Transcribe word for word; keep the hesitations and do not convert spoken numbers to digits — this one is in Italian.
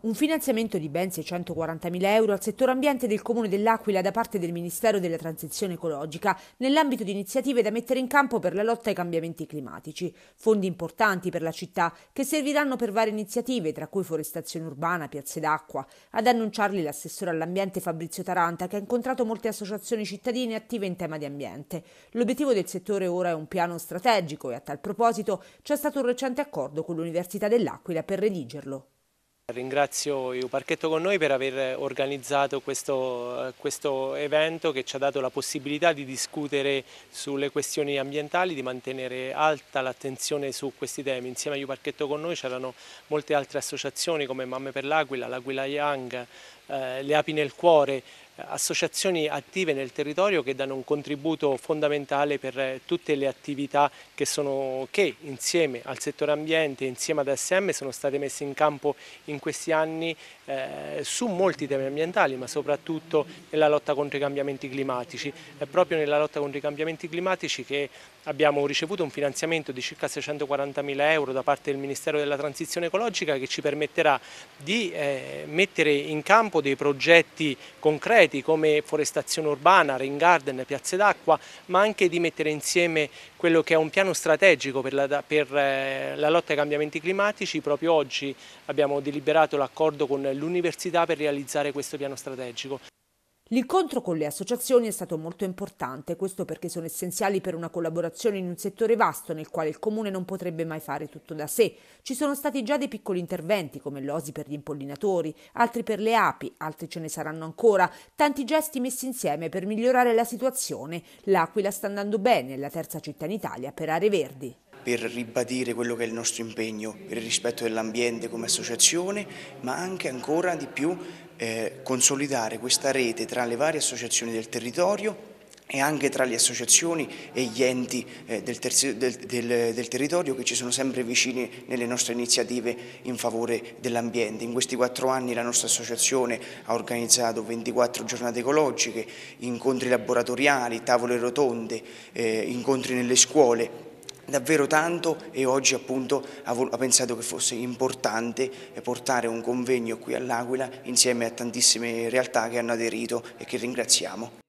Un finanziamento di ben seicentoquarantamila euro al settore ambiente del Comune dell'Aquila da parte del Ministero della Transizione Ecologica nell'ambito di iniziative da mettere in campo per la lotta ai cambiamenti climatici. Fondi importanti per la città che serviranno per varie iniziative, tra cui forestazione urbana, piazze d'acqua. Ad annunciarli l'assessore all'ambiente Fabrizio Taranta, che ha incontrato molte associazioni cittadine attive in tema di ambiente. L'obiettivo del settore ora è un piano strategico e a tal proposito c'è stato un recente accordo con l'Università dell'Aquila per redigerlo. Ringrazio il Parchetto con noi per aver organizzato questo, questo evento che ci ha dato la possibilità di discutere sulle questioni ambientali, di mantenere alta l'attenzione su questi temi. Insieme a Parchetto con noi c'erano molte altre associazioni come Mamme per l'Aquila, l'Aquila Young, eh, le Api nel Cuore, associazioni attive nel territorio che danno un contributo fondamentale per tutte le attività che, sono, che insieme al settore ambiente, insieme ad A S M sono state messe in campo in questi anni eh, su molti temi ambientali, ma soprattutto nella lotta contro i cambiamenti climatici. È proprio nella lotta contro i cambiamenti climatici che abbiamo ricevuto un finanziamento di circa seicentoquarantamila euro da parte del Ministero della Transizione Ecologica che ci permetterà di eh, mettere in campo dei progetti concreti come forestazione urbana, rain garden, piazze d'acqua, ma anche di mettere insieme quello che è un piano strategico per la, per la lotta ai cambiamenti climatici. Proprio oggi abbiamo deliberato l'accordo con l'università per realizzare questo piano strategico. L'incontro con le associazioni è stato molto importante, questo perché sono essenziali per una collaborazione in un settore vasto nel quale il Comune non potrebbe mai fare tutto da sé. Ci sono stati già dei piccoli interventi come l'O S I per gli impollinatori, altri per le api, altri ce ne saranno ancora, tanti gesti messi insieme per migliorare la situazione. L'Aquila sta andando bene, è la terza città in Italia per aree verdi. Per ribadire quello che è il nostro impegno per il rispetto dell'ambiente come associazione, ma anche ancora di più eh, consolidare questa rete tra le varie associazioni del territorio e anche tra le associazioni e gli enti eh, del, del, del, del territorio che ci sono sempre vicini nelle nostre iniziative in favore dell'ambiente. In questi quattro anni la nostra associazione ha organizzato ventiquattro giornate ecologiche, incontri laboratoriali, tavole rotonde, eh, incontri nelle scuole. Davvero tanto, e oggi appunto ha pensato che fosse importante portare un convegno qui all'Aquila insieme a tantissime realtà che hanno aderito e che ringraziamo.